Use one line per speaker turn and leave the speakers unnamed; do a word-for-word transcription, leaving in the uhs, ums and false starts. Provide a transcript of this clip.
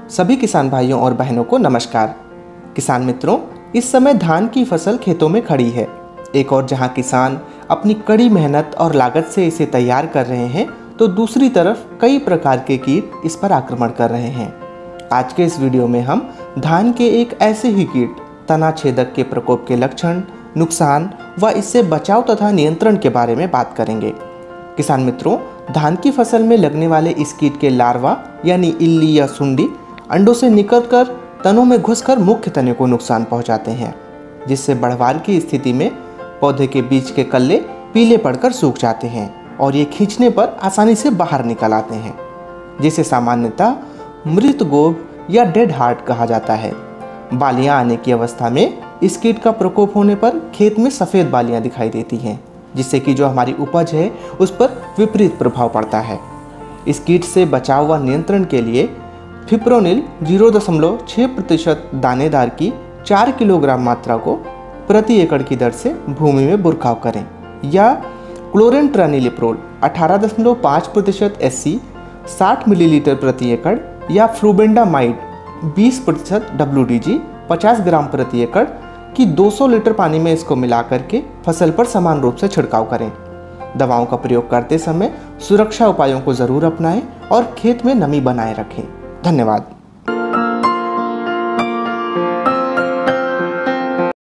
सभी किसान भाइयों और बहनों को नमस्कार। किसान मित्रों, इस समय धान की फसल खेतों में खड़ी है। एक और जहां किसान अपनी कड़ी मेहनत और लागत से इसे तैयार कर रहे हैं, तो दूसरी तरफ कई प्रकार के कीट इस पर आक्रमण कर रहे हैं। आज के इस वीडियो में हम धान के एक ऐसे ही कीट तना छेदक के प्रकोप के लक्षण, नुकसान व इससे बचाव तथा नियंत्रण के बारे में बात करेंगे। किसान मित्रों, धान की फसल में लगने वाले इस कीट के लार्वा यानी इल्ली या सुंडी अंडों से निकलकर तनों में घुसकर मुख्य तने को नुकसान पहुंचाते हैं, जिससे बढ़वार की स्थिति में पौधे के बीच के कल्ले पीले पड़कर सूख जाते हैं और ये खींचने पर आसानी से बाहर निकल आते हैं, जिसे सामान्यतः मृत गोभ या डेड हार्ट कहा जाता है। बालियां आने की अवस्था में इस कीट का प्रकोप होने पर खेत में सफ़ेद बालियां दिखाई देती हैं, जिससे कि जो हमारी उपज है उस पर विपरीत प्रभाव पड़ता है। इस कीट से बचाव व नियंत्रण के लिए फिप्रोनिल जीरो दशमलव छः प्रतिशत दानेदार की चार किलोग्राम मात्रा को प्रति एकड़ की दर से भूमि में बुरखाव करें, या क्लोरेंट्रानिलिप्रोल अठारह दशमलव पाँच प्रतिशत एस सी साठ मिलीलीटर प्रति एकड़ या फ्लूबेंडामाइड बीस प्रतिशत डब्ल्यू डी जी पचास ग्राम प्रति एकड़ की दो सौ लीटर पानी में इसको मिला करके फसल पर समान रूप से छिड़काव करें। दवाओं का प्रयोग करते समय सुरक्षा उपायों को ज़रूर अपनाएं और खेत में नमी बनाए रखें। धन्यवाद।